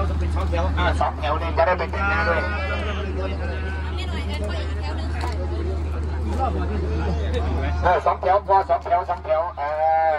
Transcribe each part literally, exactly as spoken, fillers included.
วจะเป็นสองแถวอ่าสองแถวเลยจะได้เป็นแต่งหน้าด้วยเออสองแถวพอสองแถวสองแถวเออ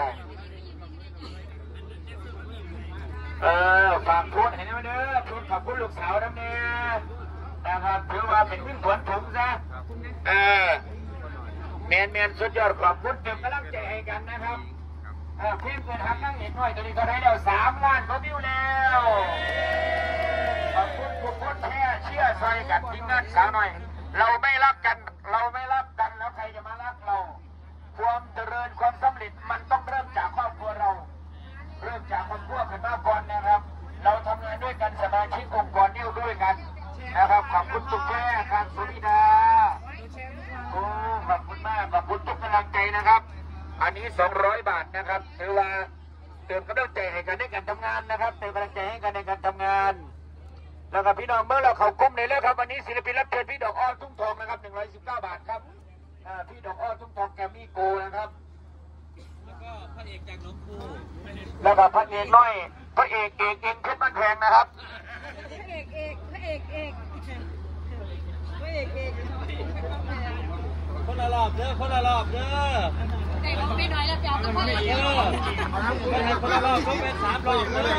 เออฝากพูดเห็นไหมเด้อพูดขอบคุณลูกสาวน้ำเนี่ยนะครับถือว่าเป็นวิ่งสวนถุงซะเออเมียนเมียนสุดยอดขอบคุณเติมกำลังใจให้กันนะครับเออเพียงเกินหักนั่งเห็นหน่อยตัวนี้ก็ได้แล้วสามล้านก็วิวแล้วขอบคุณทุกคนแค่เชื่อใจกันทีมงานสาวหน่อยเราไม่รักกันเราไม่รักกันแล้วใครจะมารักเราความเจริญความสำเร็จมันต้องเริ่มจากครอบครัวเราเริ่มจากครอบครัวกันมาก่อนนะครับเราทำงานด้วยกันสมาชิกองค์กรเดียวด้วยกันนะครับขอบคุณทุกแค่การสุริดาโอ้ขอบคุณมากขอบคุณทุกกำลังใจนะครับอันนี้สองร้อยบาทนะครับถือว่าเติมกำลังใจให้กันในการทำงานนะครับเติมกำลังใจให้กันในการทำงานแล้วก็พี่น้องเมื่อเราเขาก้มเลยแล้วครับวันนี้ศิลปินรับเชิญพี่ดอกอ้อทุ่งทองนะครับหนึ่งร้อยสิบเก้าบาทครับพี่ดอกอ้อทุ่งทองแกมมี่โกนะครับแล้วก็พระเอกจากหนองคูแล้วก็พระเอกน้อยพระเอกเอกเองเพชรบ้านแพงนะครับพระเอกเอกพระเอกเอกพระเอกเอกคนละรอบเด้อคนละรอบเด้อแต่ก็ไม่น้อยแล้วเจ้าก็พอดีเด้อคนละรอบก็เป็นสามรอบเด้อ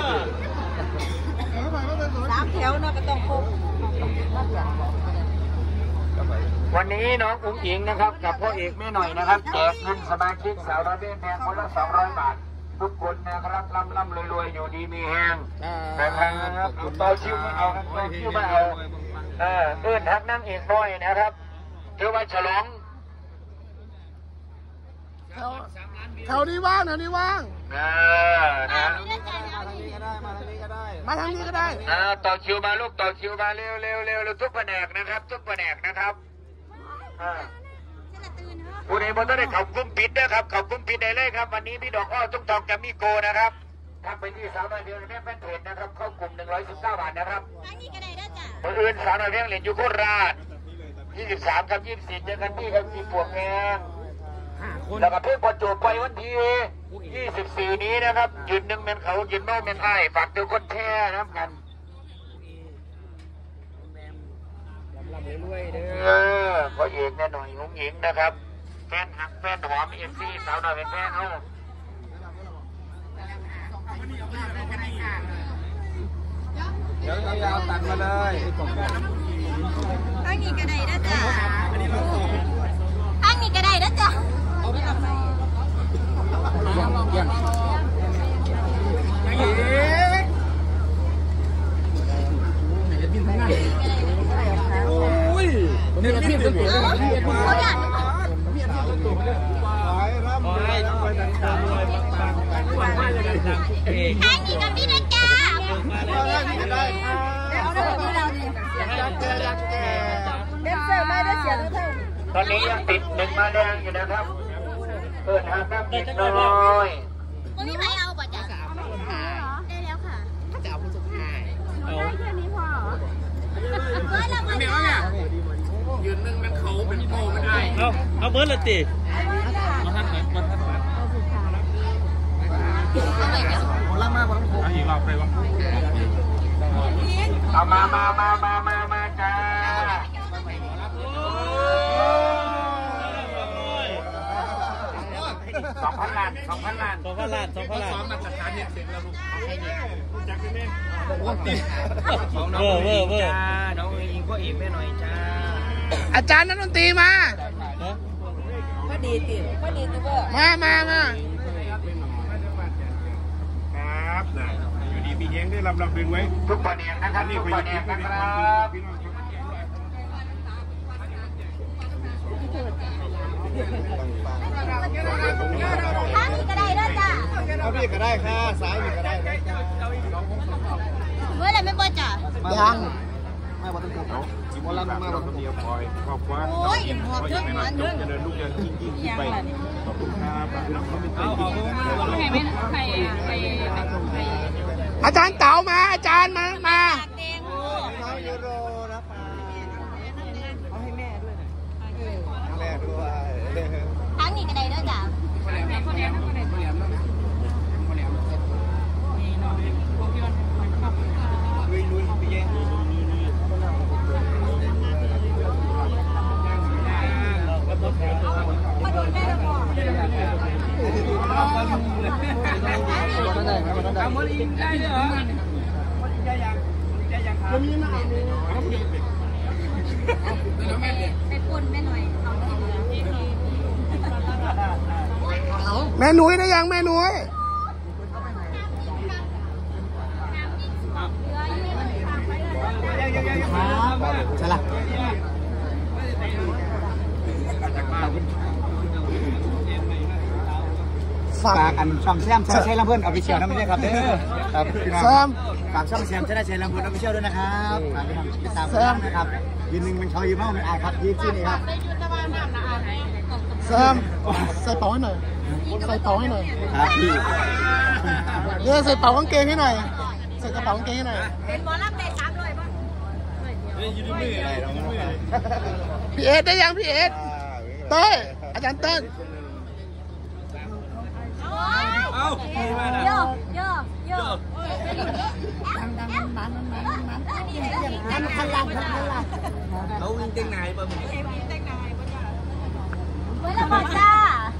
สามแถวเนาะก็ต้องครบวันนี้น้องอุ้งอิงนะครับกับพ่อเอกแม่หน่อยนะครับแจกเงินสมาชิกสาวน้อยแพงคนละสองร้อยบาททุกคนนะครับร่ำร่ำรวยๆอยู่ดีมีแห้งนะครับต่อคิวมาเอาต่อคิวมาเอาเออเอื้อนทักนั่งเอกน้อยนะครับถือว่าฉลองแถวนี้ว่างแถวนี้ว่างอ่านะมาทางนี้ก็ได้อ่าต่อคิวมาลูกต่อคิวมาเร็วเร็วเร็วทุกแผนกนะครับทุกแผนกนะครับอ่าผู้ใดบ่ต้องได้เขากุ้มปิดนะครับเขากุ้มปิดได้เลยครับวันนี้พี่ดอกอ้อทุ่งทองแกมมี่โกนะครับทักไปที่สาวน้อยเพียงแม่แฟนเพจนะครับเข้ากลุ่มหนึ่งร้อยสิบเก้าบาทนะครับคนอื่นสาวน้อยเพียงเหรียญอยู่โคราชยี่สิบสามครับยี่สิบสี่เจอกันที่ครับที่ปวกแงงแล้วก็เพิ่งประจุไปวันที่ยี่สิบสี่นี้นะครับยืนหนึ่งเมนเขายืนโน่เมนไอฝากตัวคนแท้นะครับกันเออพ่อเอกแน่หน่อยหุ้งหญิงนะครับแฟนหักแฟนหอมเอฟซีสาวหน่อยเป็นแฟนเขาเดี๋ยวยาวตัดมาเลยทางนี้ก็ได้นะจ๊ะทางนี้ก็ได้นะจ๊ะนี่เราพี่เป็นตัวเขาอยากทางนี้ก็มีนะจ๊ะตอนนี้ยังติดหนึ่งมาแดงอยู่นะครับเปิดหาตั้งติดน้อยวันนี้ใครเอาป่ะจ๊ะได้แล้วค่ะถ้าจะเอาผู้สุดท้ายเอาแค่นี้พอเบิร์ดละมันเนี่ยยืนนึงเป็นเขาเป็นโป้ไม่ได้เอาเอาเบิร์ดละตีมาท่านไหนมาท่านไหนล่ามากกว่าผมอีกรอบไปวะเอามามามามามามาจ้าสองพันล้านสองพันล้านสองพันล้านสองพันล้านสองมาจัดการเนี่ยเสร็จแล้วลูกจักรแม่เวอร์เวอร์เวอร์น้องอิงก็อีกไม่หน่อยจ้าอาจารย์นักดนตรีมาพอดีติพอดีติเวอร์มามามาครับนะอยู่ดีพี่เฮงได้รับรับดึงไว้ทุกประเด็นนะครับทุกประเด็นนะครับทางนี้ก็ได้นะจ๊ะเอาพี่ก็ได้ค่ะสายพี่ก็ได้เมื่อไรไม่เปิดจ้ะยังไม่บอกต้องเขาจิมอลันมาบอกคนเดียวคอยครอบครัวโอ้ยหอบเยอะเหมือนเดิมจะเดินลูกเดินยิ่งยิ่งไปขอบคุณครับเอาเอาใครไม่ใครใครใครอาจารย์เต๋ามาอาจารย์มามาน้องยูโรนะป้าเอาให้แม่ด้วยนะแม่ด้วยทางนี้ก็ได้ด้วยจ้ะเอาหมดอีกได้เหรอหมดอีกได้ยังได้ยังครับมีมาไปปนแม่หน่อยเอาแม่นุ้ยได้ยังแม่นุ้ยใช่ละฝากอันช่องแซมใช้ลำเพื่อนเอาไปเชียร์นะไม่ใช่ครับเด้อครับแซมฝากช่องแซมใช้ได้ใช้ลำเพื่อนเอาไปเชียร์ด้วยนะครับฝากไปทำติดตามแซมนะครับยืนหนึ่งมันชอยยืนเมาไม่อายครับยืนที่นี่ครับแซมใส่เป๋าให้หน่อยใส่เป๋าให้หน่อยครับพี่เนี่ยใส่เป๋ากางเกงให้หน่อยใส่กระเป๋ากางเกงให้หน่อยเป็นบอลรับได้สามเลยป่ะพี่เอสได้ยังพี่เอสเต้ยอาจารย์เต้ยเอาเยอะเยอะเยอะดังดังมันมันมันมันมันพลังพลังเขาวิ่งเต้นไหนบ้างวิ่งเต้นไหนบ้างเวลามาจ้า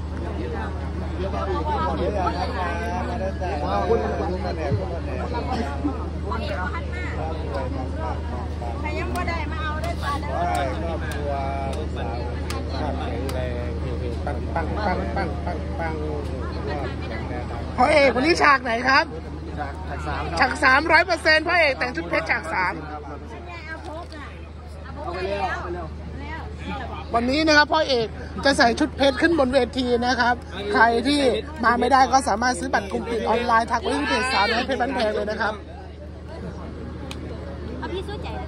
ใครยังไม่ได้มาเอาได้จ้าได้ครอบครัวลูกสาวแข็งแรงปังปังปังปังปังปังพ่อเอกวันนี้ฉากไหนครับฉากสามร้อยเปอร์เซ็นต์พ่อเอกแต่งชุดเพชรฉากสามวันนี้นะครับพ่อเอกจะใส่ชุดเพชรขึ้นบนเวทีนะครับใครที่มาไม่ได้ก็สามารถซื้อบัตรกลุ่มปิดออนไลน์ทักไปที่เพจสามร้อยเพชรบ้านแพงเลยนะครับพี่สู้ใจ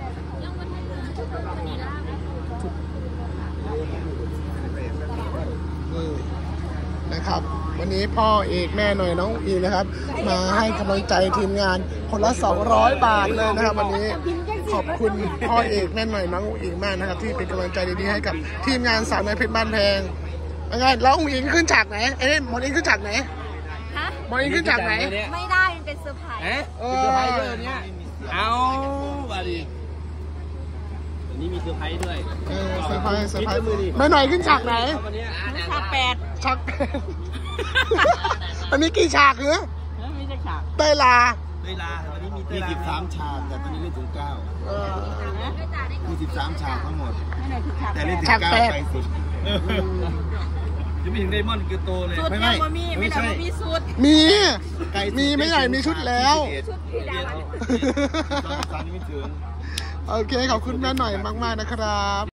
นี่นะครับวันนี้พ่อเอกแม่หน่อยน้องอีนะครับมาให้กำลังใจทีมงานคนละสองร้อยบาทเลยนะครับวันนี้ขอบคุณพ่อเอกแม่หน่อยน้องอีกมากนะครับที่เป็นกำลังใจดีๆให้กับทีมงานสาวน้อยเพชรบ้านแพงยังไงแล้วอุ้งอิงขึ้นฉากไหนเอ๊ะหมอนอิงขึ้นฉากไหนฮะหมอนอิงขึ้นฉากไหนไม่ได้เป็นเซอร์ไพรส์เอ๊ะเป็นเซอร์ไพรส์ด้วยเนี่ยเอาบาดีวันนี้มีเซอร์ไพรส์ด้วยเออเซอร์ไพรส์เซอร์ไพรส์แม่หน่อยขึ้นฉากไหนฉากแปดฉากแปดวันนี้กี่ฉากเหรอไม่ใช่ฉากเต้ยลาเต้ยลาวันนี้มีเต้ยลาสิบสามฉากแต่ตอนนี้เล่นถึงเก้ามีสิบสามฉากทั้งหมดแต่เล่นถึงเก้าไปสุดจะมีถึงไดมอนด์คือโตเลยไม่ไม่ไม่ใช่มีชุดมีมีไม่ใหญ่มีชุดแล้วโอเคขอบคุณแม่หน่อยมากๆนะครับ